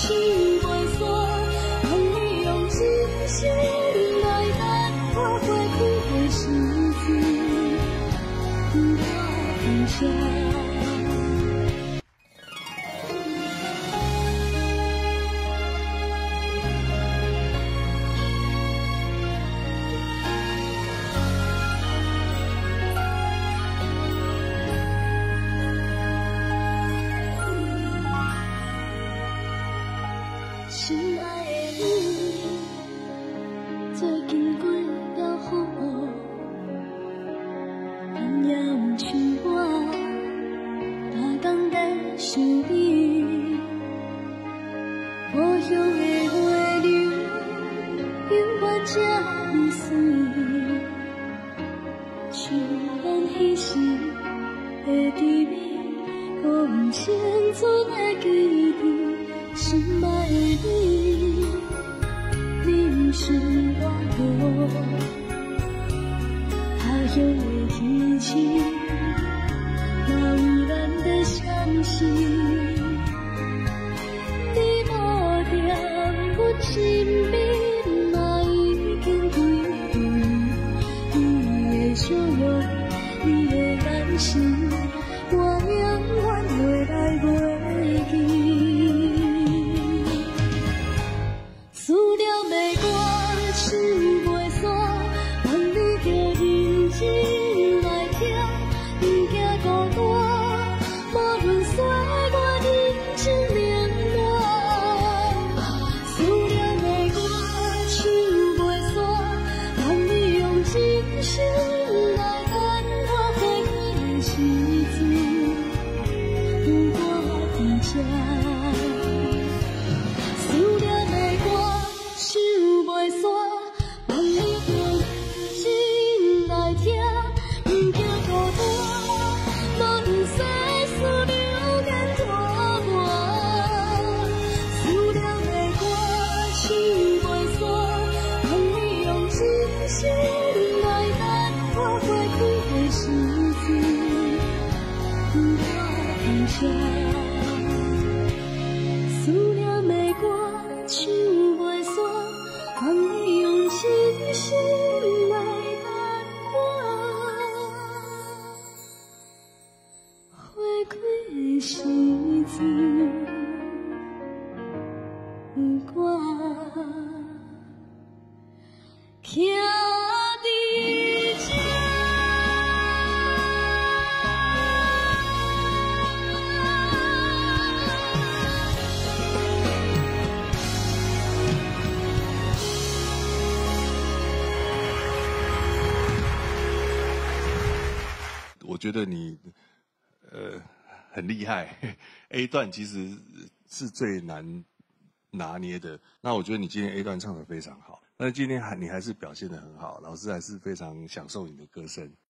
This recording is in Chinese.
手袂散，望你用真心来等我过去的时阵，我放下。心爱的你，最近过了好无？敢也有像我，每天在想你。故乡的花柳，永远这么水。想咱彼时的滋味，搁有青春的记忆。心爱的你，你是我无他乡的天气，若有咱的相识，你无在我身边，嘛已经几年。你的笑容，你的眼神，我永远袂来袂记。思念的歌唱袂散，望你着认真来听，不惊孤单，无论岁月人情冷暖。思念的歌唱袂散，望你用真心来等我过去的时阵，我伫这。想袂散，望你着认真来听，不惊孤单，无论世事流年拖磨。思念的歌唱袂散，望你用真心来等我过去的时阵，我伫这。思念的歌唱袂散。望你用真心来等我回归的时阵，我徛伫这。 我觉得你很厉害，A 段其实是最难拿捏的。那我觉得你今天 A 段唱得非常好，但是今天你还是表现得很好，老师还是非常享受你的歌声。